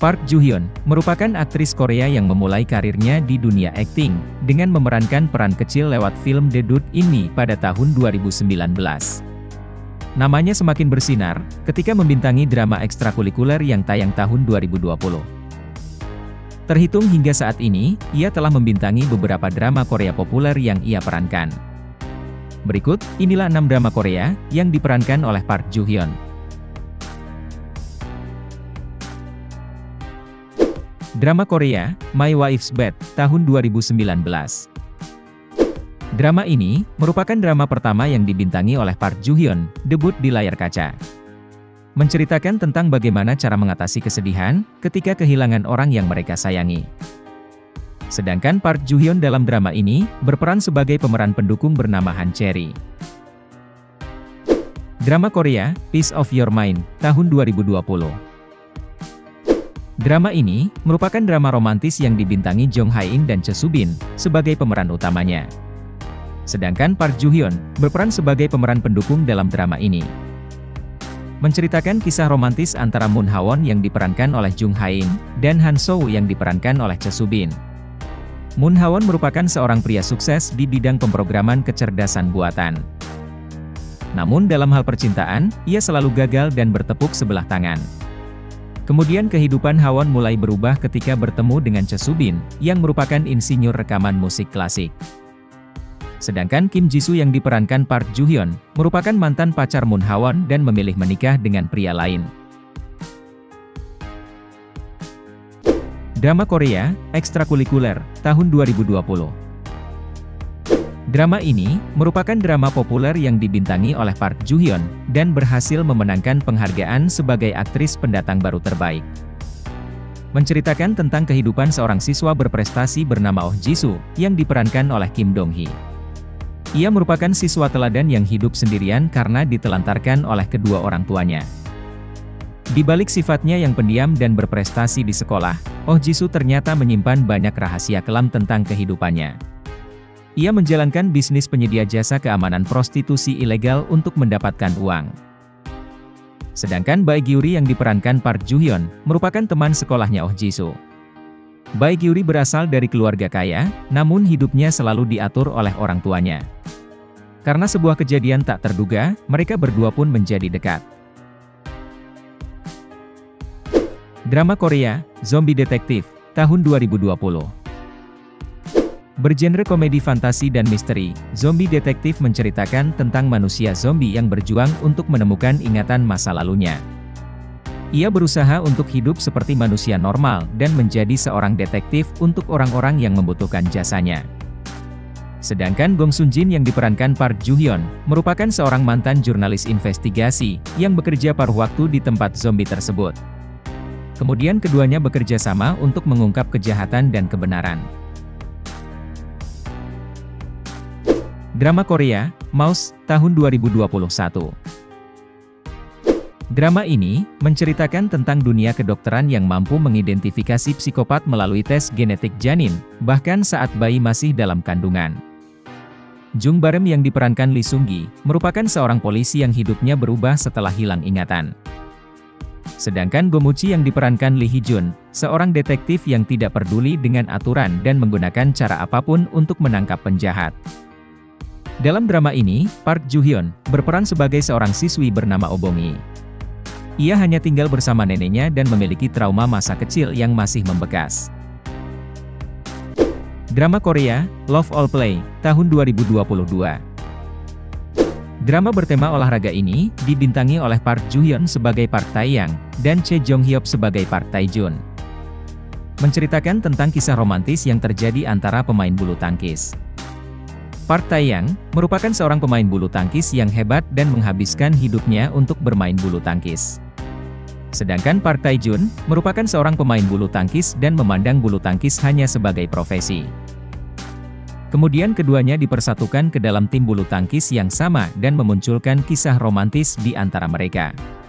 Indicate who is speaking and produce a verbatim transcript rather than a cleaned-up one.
Speaker 1: Park Joo-hyun merupakan aktris Korea yang memulai karirnya di dunia akting dengan memerankan peran kecil lewat film debut ini pada tahun dua ribu sembilan belas. Namanya semakin bersinar ketika membintangi drama ekstrakurikuler yang tayang tahun dua ribu dua puluh. Terhitung hingga saat ini, ia telah membintangi beberapa drama Korea populer yang ia perankan. Berikut, inilah enam drama Korea yang diperankan oleh Park Joo-hyun. Drama Korea, My Wife's Bed, tahun dua ribu sembilan belas. Drama ini merupakan drama pertama yang dibintangi oleh Park Joo-hyun, debut di layar kaca. Menceritakan tentang bagaimana cara mengatasi kesedihan ketika kehilangan orang yang mereka sayangi. Sedangkan Park Joo-hyun dalam drama ini berperan sebagai pemeran pendukung bernama Han Chae-ri. Drama Korea, Piece of Your Mind, tahun dua ribu dua puluh. Drama ini merupakan drama romantis yang dibintangi Jong Hae-in dan Choi Soo-bin sebagai pemeran utamanya. Sedangkan Park Joo-hyun berperan sebagai pemeran pendukung dalam drama ini. Menceritakan kisah romantis antara Moon Ha-won yang diperankan oleh Jung Ha-in dan Han Soo yang diperankan oleh Choi Soo-bin. Moon Ha-won merupakan seorang pria sukses di bidang pemrograman kecerdasan buatan. Namun dalam hal percintaan, ia selalu gagal dan bertepuk sebelah tangan. Kemudian kehidupan Ha-won mulai berubah ketika bertemu dengan Choi Soo-bin, yang merupakan insinyur rekaman musik klasik. Sedangkan Kim Ji-soo yang diperankan Park Joo-hyun, merupakan mantan pacar Moon Ha-won dan memilih menikah dengan pria lain. Drama Korea, Ekstrakurikuler, tahun dua ribu dua puluh. Drama ini merupakan drama populer yang dibintangi oleh Park Joo-hyun dan berhasil memenangkan penghargaan sebagai aktris pendatang baru terbaik. Menceritakan tentang kehidupan seorang siswa berprestasi bernama Oh Ji-soo yang diperankan oleh Kim Dong-hee. Ia merupakan siswa teladan yang hidup sendirian karena ditelantarkan oleh kedua orang tuanya. Di balik sifatnya yang pendiam dan berprestasi di sekolah, Oh Ji-soo ternyata menyimpan banyak rahasia kelam tentang kehidupannya. Ia menjalankan bisnis penyedia jasa keamanan prostitusi ilegal untuk mendapatkan uang. Sedangkan Bae Gyuri yang diperankan Park Joo-hyun, merupakan teman sekolahnya Oh Ji-soo. Bae Gyuri berasal dari keluarga kaya, namun hidupnya selalu diatur oleh orang tuanya. Karena sebuah kejadian tak terduga, mereka berdua pun menjadi dekat. Drama Korea, Zombie Detective, tahun dua ribu dua puluh. Bergenre komedi fantasi dan misteri, Zombie Detective menceritakan tentang manusia zombie yang berjuang untuk menemukan ingatan masa lalunya. Ia berusaha untuk hidup seperti manusia normal dan menjadi seorang detektif untuk orang-orang yang membutuhkan jasanya. Sedangkan Gong Sun-jin yang diperankan Park Joo-hyun, merupakan seorang mantan jurnalis investigasi yang bekerja paruh waktu di tempat zombie tersebut. Kemudian keduanya bekerja sama untuk mengungkap kejahatan dan kebenaran. Drama Korea, Mouse, tahun dua ribu dua puluh satu. Drama ini menceritakan tentang dunia kedokteran yang mampu mengidentifikasi psikopat melalui tes genetik janin, bahkan saat bayi masih dalam kandungan. Jung Barem yang diperankan Lee Seung-gi, merupakan seorang polisi yang hidupnya berubah setelah hilang ingatan. Sedangkan Go Mu-chi yang diperankan Lee Hee-jun, seorang detektif yang tidak peduli dengan aturan dan menggunakan cara apapun untuk menangkap penjahat. Dalam drama ini, Park Joo-hyun berperan sebagai seorang siswi bernama Oh Bong-hee. Ia hanya tinggal bersama neneknya dan memiliki trauma masa kecil yang masih membekas. Drama Korea, Love All Play, tahun dua ribu dua puluh dua. Drama bertema olahraga ini dibintangi oleh Park Joo-hyun sebagai Park Tae-yang dan Choi Jong-hyuk sebagai Park Tae-jun. Menceritakan tentang kisah romantis yang terjadi antara pemain bulu tangkis. Park Tae-yang merupakan seorang pemain bulu tangkis yang hebat dan menghabiskan hidupnya untuk bermain bulu tangkis. Sedangkan Park Tae-jun merupakan seorang pemain bulu tangkis dan memandang bulu tangkis hanya sebagai profesi. Kemudian keduanya dipersatukan ke dalam tim bulu tangkis yang sama dan memunculkan kisah romantis di antara mereka.